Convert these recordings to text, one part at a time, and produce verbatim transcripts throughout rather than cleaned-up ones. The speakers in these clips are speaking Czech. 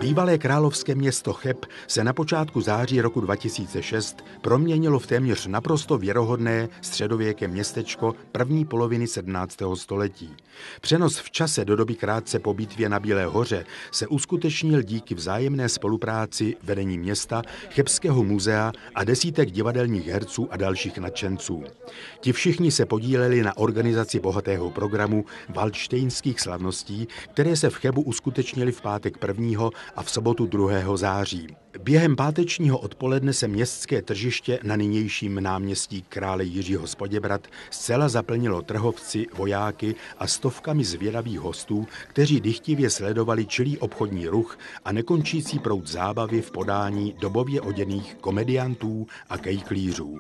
Bývalé královské město Cheb se na počátku září roku dva tisíce šest proměnilo v téměř naprosto věrohodné středověké městečko první poloviny sedmnáctého století. Přenos v čase do doby krátce po bitvě na Bílé hoře se uskutečnil díky vzájemné spolupráci vedení města, Chebského muzea a desítek divadelních herců a dalších nadšenců. Ti všichni se podíleli na organizaci bohatého programu valdštejnských slavností, které se v Chebu uskutečnily v pátek prvního a v sobotu druhého září. Během pátečního odpoledne se městské tržiště na nynějším náměstí krále Jiřího z Poděbrad zcela zaplnilo trhovci, vojáky a stovkami zvědavých hostů, kteří dychtivě sledovali čilý obchodní ruch a nekončící proud zábavy v podání dobově oděných komediantů a kejklířů.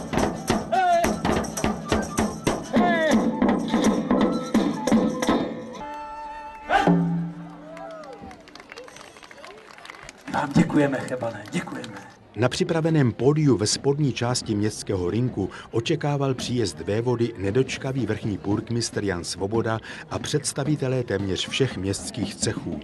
Vám děkujeme, Chebané, děkujeme. Na připraveném pódiu ve spodní části městského rinku očekával příjezd vévody nedočkavý vrchní purkmistr Jan Svoboda a představitelé téměř všech městských cechů.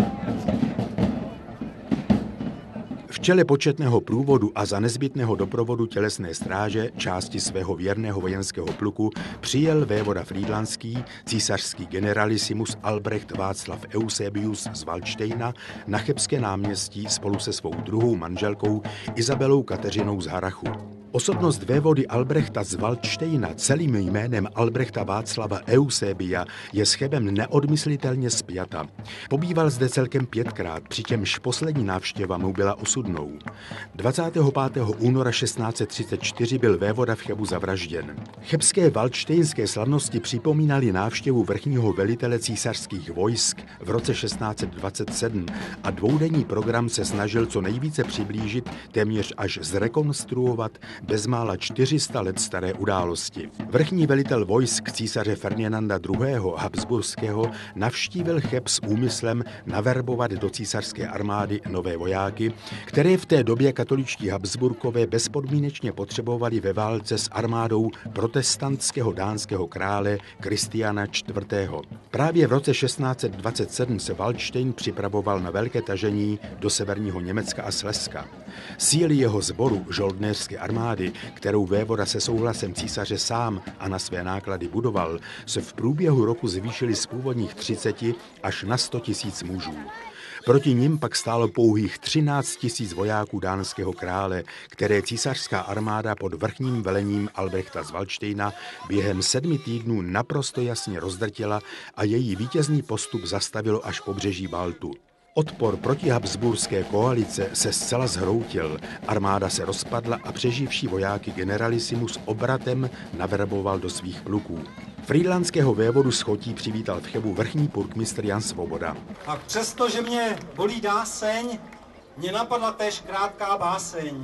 V čele početného průvodu a za nezbytného doprovodu tělesné stráže části svého věrného vojenského pluku přijel vévoda frýdlantský, císařský generalisimus Albrecht Václav Eusebius z Valdštejna na Chebské náměstí spolu se svou druhou manželkou Izabelou Kateřinou z Harachu. Osobnost vévody Albrechta z Valdštejna celým jménem Albrechta Václava Eusebia je s Chebem neodmyslitelně spjata. Pobýval zde celkem pětkrát, přičemž poslední návštěva mu byla osudnou. dvacátého pátého února šestnáct set třicet čtyři byl vévoda v Chebu zavražděn. Chebské valdštejnské slavnosti připomínaly návštěvu vrchního velitele císařských vojsk v roce šestnáct set dvacet sedm a dvoudenní program se snažil co nejvíce přiblížit, téměř až zrekonstruovat bezmála čtyři sta let staré události. Vrchní velitel vojsk císaře Ferdinanda druhého. Habsburského navštívil Cheb s úmyslem naverbovat do císařské armády nové vojáky, které v té době katoličtí Habsburkové bezpodmínečně potřebovali ve válce s armádou protestantského dánského krále Kristiana čtvrtého. Právě v roce šestnáct set dvacet sedm se Valdštejn připravoval na velké tažení do severního Německa a Slezska. Síly jeho sboru žoldnéřské armády, kterou vévoda se souhlasem císaře sám a na své náklady budoval, se v průběhu roku zvýšily z původních třiceti až na sto tisíc mužů. Proti nim pak stálo pouhých třináct tisíc vojáků dánského krále, které císařská armáda pod vrchním velením Albrechta z Valdštejna během sedmi týdnů naprosto jasně rozdrtila a její vítězný postup zastavilo až pobřeží Baltu. Odpor proti habsburské koalice se zcela zhroutil, armáda se rozpadla a přeživší vojáky generalisimus obratem naverboval do svých pluků. Frýdlantského vévodu s chotí přivítal v Chebu vrchní purkmistr Jan Svoboda. A přesto, že mě bolí dáseň, mě napadla též krátká báseň.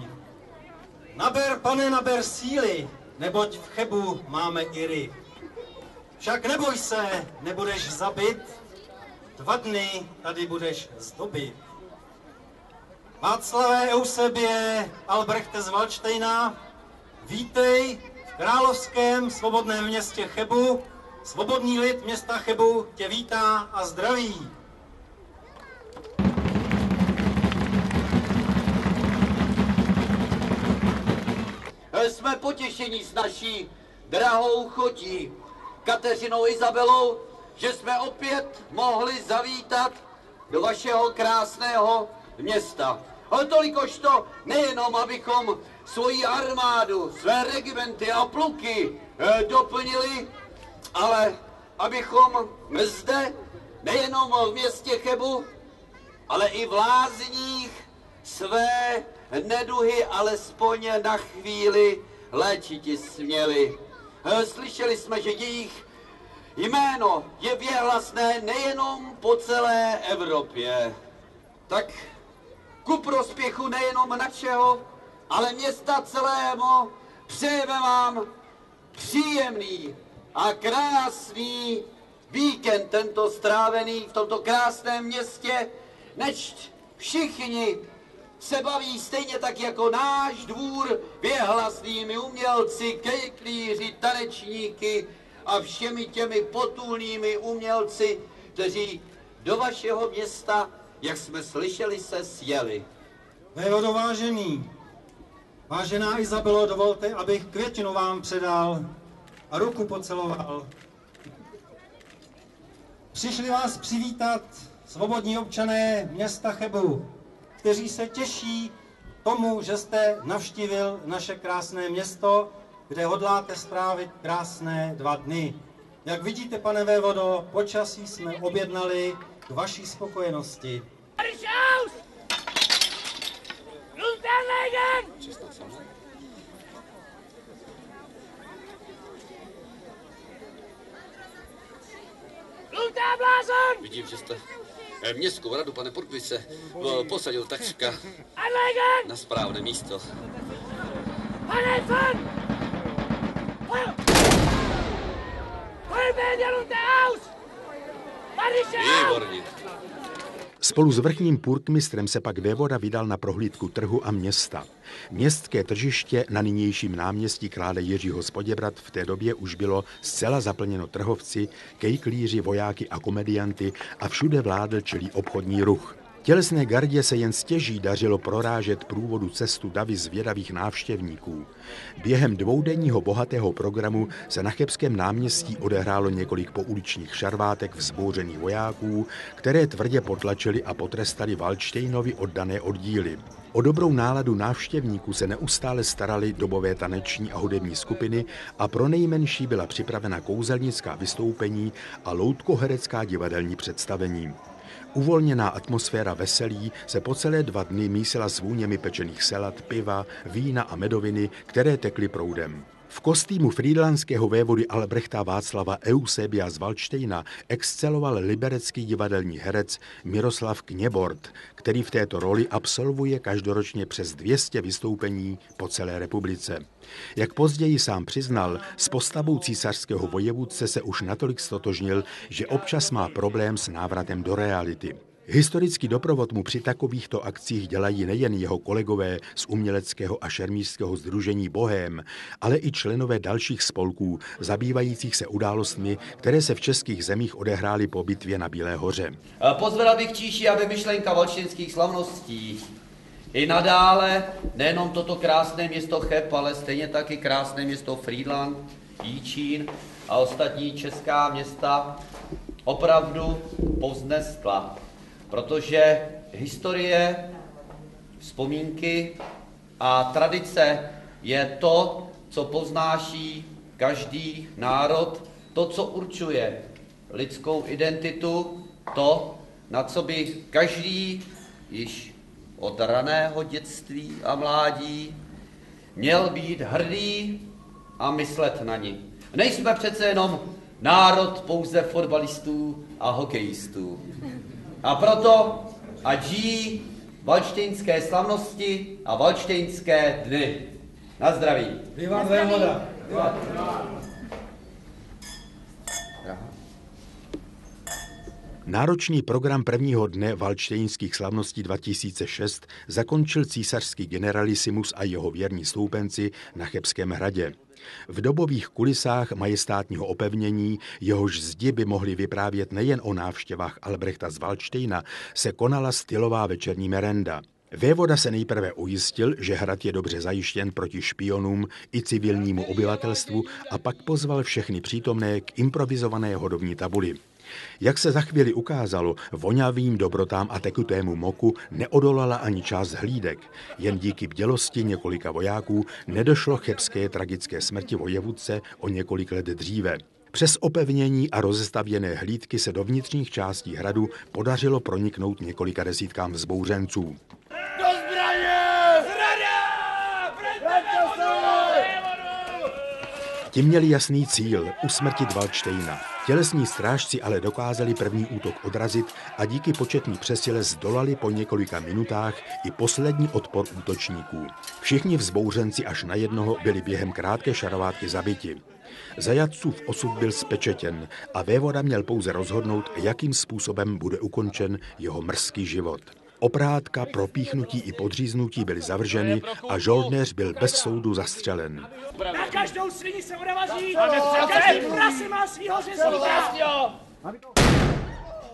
Naber, pane, naber síly, neboť v Chebu máme Iry. Však neboj se, nebudeš zabit, dva dny tady budeš zdobit. Václavé Eusebie Albrechte z Valdštejna, vítej v královském svobodném městě Chebu. Svobodný lid města Chebu tě vítá a zdraví. Jsme potěšení s naší drahou chotí Kateřinou Izabelou, že jsme opět mohli zavítat do vašeho krásného města. Ale tolikož to nejenom, abychom svoji armádu, své regimenty a pluky eh, doplnili, ale abychom zde nejenom v městě Chebu, ale i v Lázních své neduhy alespoň na chvíli léčiti směli. Eh, slyšeli jsme, že jejich jméno je věhlasné nejenom po celé Evropě. Tak ku prospěchu nejenom našeho, ale města celého přejeme vám příjemný a krásný víkend tento strávený v tomto krásném městě, nečť všichni se baví stejně tak jako náš dvůr věhlasnými umělci, kejklíři, tanečníky a všemi těmi potulnými umělci, kteří do vašeho města jak jsme slyšeli, se sjeli. Vévodo vážený, vážená Izabelo, dovolte, abych květinu vám předal a ruku poceloval. Přišli vás přivítat svobodní občané města Chebu, kteří se těší tomu, že jste navštívil naše krásné město, kde hodláte strávit krásné dva dny. Jak vidíte, pane vévodo, počasí jsme objednali k vaší spokojenosti. Vidím, že jste městskou radu, pane Purkvise, posadil takřka na správné místo. Výborně. Spolu s vrchním purkmistrem se pak vévoda vydal na prohlídku trhu a města. Městské tržiště na nynějším náměstí krále Jiřího z Poděbrad v té době už bylo zcela zaplněno trhovci, kejklíři, vojáky a komedianty a všude vládl čilý obchodní ruch. Tělesné gardě se jen stěží dařilo prorážet průvodu cestu davy zvědavých návštěvníků. Během dvoudenního bohatého programu se na Chebském náměstí odehrálo několik pouličních šarvátek vzbouřených vojáků, které tvrdě potlačili a potrestali Valdštejnovi oddané oddíly. O dobrou náladu návštěvníků se neustále starali dobové taneční a hudební skupiny a pro nejmenší byla připravena kouzelnická vystoupení a loutkoherecká divadelní představení. Uvolněná atmosféra veselí se po celé dva dny mísila s vůněmi pečených salat, piva, vína a medoviny, které tekly proudem. V kostýmu frýdlantského vévody Albrechta Václava Eusebia z Valdštejna exceloval liberecký divadelní herec Miroslav Kněbort, který v této roli absolvuje každoročně přes dvě stě vystoupení po celé republice. Jak později sám přiznal, s postavou císařského vojevůdce se už natolik stotožnil, že občas má problém s návratem do reality. Historický doprovod mu při takovýchto akcích dělají nejen jeho kolegové z uměleckého a šermířského sdružení Bohém, ale i členové dalších spolků, zabývajících se událostmi, které se v českých zemích odehrály po bitvě na Bílé hoře. Pozvedal bych číši, aby myšlenka valštejnských slavností i nadále nejenom toto krásné město Cheb, ale stejně taky krásné město Frýdlant, Jičín a ostatní česká města opravdu povznesla. Protože historie, vzpomínky a tradice je to, co poznáší každý národ, to, co určuje lidskou identitu, to, na co by každý již od raného dětství a mládí měl být hrdý a myslet na ni. Nejsme přece jenom národ pouze fotbalistů a hokejistů. A proto ať žijí valštejnské slavnosti a valštejnské dny. Na zdraví. Vivat vévoda. Náročný program prvního dne Valdštejnských slavností dva tisíce šest zakončil císařský generalisimus a jeho věrní stoupenci na Chebském hradě. V dobových kulisách majestátního opevnění, jehož zdi by mohli vyprávět nejen o návštěvách Albrechta z Valdštejna, se konala stylová večerní merenda. Vévoda se nejprve ujistil, že hrad je dobře zajištěn proti špionům i civilnímu obyvatelstvu a pak pozval všechny přítomné k improvizované hodovní tabuli. Jak se za chvíli ukázalo, voňavým dobrotám a tekutému moku neodolala ani část hlídek. Jen díky bdělosti několika vojáků nedošlo k chebské tragické smrti vojevůdce o několik let dříve. Přes opevnění a rozestavěné hlídky se do vnitřních částí hradu podařilo proniknout několika desítkám vzbouřenců. Do zbraně! Zrada! Ti měli jasný cíl – usmrtit Valdštejna. Tělesní strážci ale dokázali první útok odrazit a díky početní přesile zdolali po několika minutách i poslední odpor útočníků. Všichni vzbouřenci až na jednoho byli během krátké šarvátky zabiti. Zajatcův osud byl spečetěn a vévoda měl pouze rozhodnout, jakým způsobem bude ukončen jeho mrzký život. Oprátka, propíchnutí i podříznutí byly zavrženy a žoldnéř byl bez soudu zastřelen. Na každou svini se odavaří a každý prase má svýho řezníka.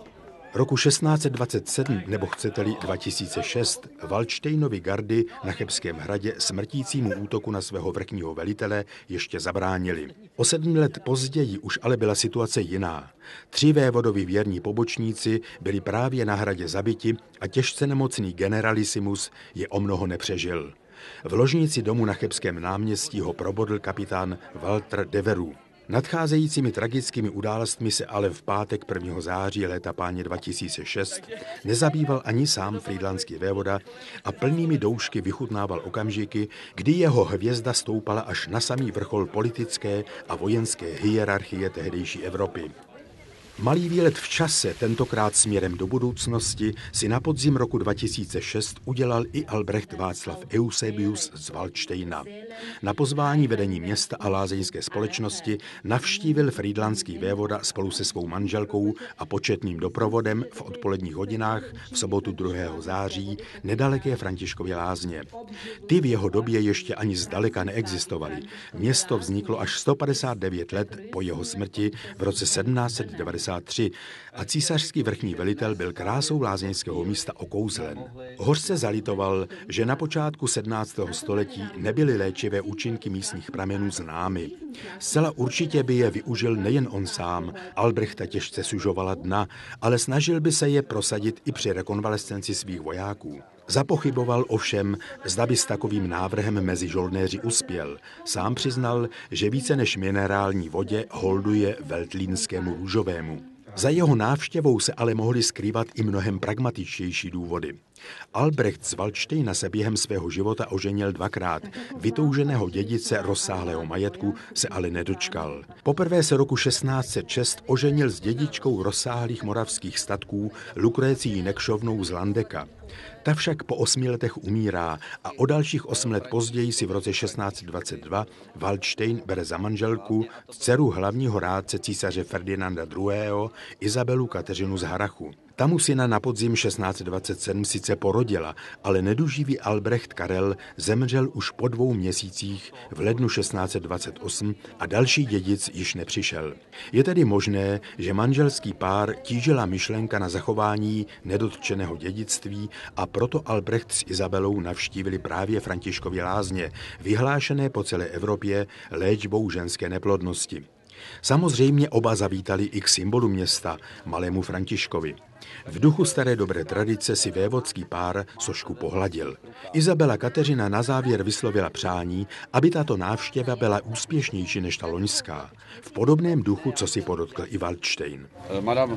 Roku šestnáct set dvacet sedm, nebo chcete-li dva tisíce šest, Valdštejnovi gardy na Chebském hradě smrtícímu útoku na svého vrchního velitele ještě zabránili. O sedm let později už ale byla situace jiná. Tři vévodovi věrní pobočníci byli právě na hradě zabiti a těžce nemocný generalisimus je o mnoho nepřežil. V ložnici domu na Chebském náměstí ho probodl kapitán Walter Devereux. Nadcházejícími tragickými událostmi se ale v pátek prvního září léta páně dva tisíce šest nezabýval ani sám frýdlantský vévoda a plnými doušky vychutnával okamžiky, kdy jeho hvězda stoupala až na samý vrchol politické a vojenské hierarchie tehdejší Evropy. Malý výlet v čase, tentokrát směrem do budoucnosti, si na podzim roku dva tisíce šest udělal i Albrecht Václav Eusebius z Valdštejna. Na pozvání vedení města a lázeňské společnosti navštívil frýdlantský vévoda spolu se svou manželkou a početným doprovodem v odpoledních hodinách v sobotu druhého září nedaleké Františkově lázně. Ty v jeho době ještě ani zdaleka neexistovaly. Město vzniklo až sto padesát devět let po jeho smrti v roce sedmnáct set devadesát tři a císařský vrchní velitel byl krásou lázeňského místa okouzlen. Hořce zalitoval, že na počátku sedmnáctého století nebyly léčivé účinky místních pramenů známy. Zcela určitě by je využil nejen on sám, Albrechta těžce sužovala dna, ale snažil by se je prosadit i při rekonvalescenci svých vojáků. Zapochyboval ovšem, zda by s takovým návrhem mezi žoldnéři uspěl. Sám přiznal, že více než minerální vodě holduje veltlínskému růžovému. Za jeho návštěvou se ale mohly skrývat i mnohem pragmatičtější důvody. Albrecht z Valdštejna se během svého života oženil dvakrát. Vytouženého dědice rozsáhlého majetku se ale nedočkal. Poprvé se roku šestnáct set šest oženil s dědičkou rozsáhlých moravských statků Lukrécií Nekšovnou z Landeka. Ta však po osmi letech umírá a o dalších osm let později si v roce šestnáct set dvacet dva Valdštejn bere za manželku dceru hlavního rádce císaře Ferdinanda druhého. Izabelu Kateřinu z Harachu. Ta mu syna na podzim šestnáct set dvacet sedm sice porodila, ale neduživý Albrecht Karel zemřel už po dvou měsících v lednu šestnáct set dvacet osm a další dědic již nepřišel. Je tedy možné, že manželský pár tížila myšlenka na zachování nedotčeného dědictví a proto Albrecht s Izabelou navštívili právě Františkovy lázně, vyhlášené po celé Evropě léčbou ženské neplodnosti. Samozřejmě oba zavítali i k symbolu města, malému Františkovi. V duchu staré dobré tradice si vévodský pár sošku pohladil. Izabela Kateřina na závěr vyslovila přání, aby tato návštěva byla úspěšnější než ta loňská. V podobném duchu, co si podotkl i Valdštejn. Madam,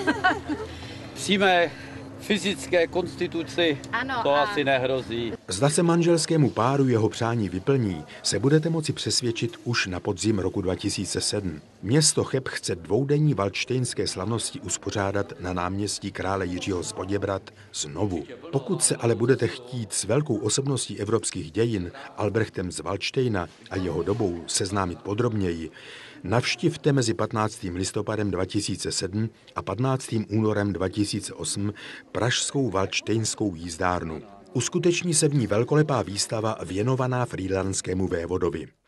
přijme fyzické konstituci, ano, to a... asi nehrozí. Zda se manželskému páru jeho přání vyplní, se budete moci přesvědčit už na podzim roku dva tisíce sedm. Město Cheb chce dvoudenní valdštejnské slavnosti uspořádat na náměstí krále Jiřího z Poděbrad znovu. Pokud se ale budete chtít s velkou osobností evropských dějin Albrechtem z Valdštejna a jeho dobou seznámit podrobněji, navštivte mezi patnáctým listopadem dva tisíce sedm a patnáctým únorem dva tisíce osm pražskou valdštejnskou jízdárnu. Uskuteční se v ní velkolepá výstava věnovaná frýdlanskému vévodovi.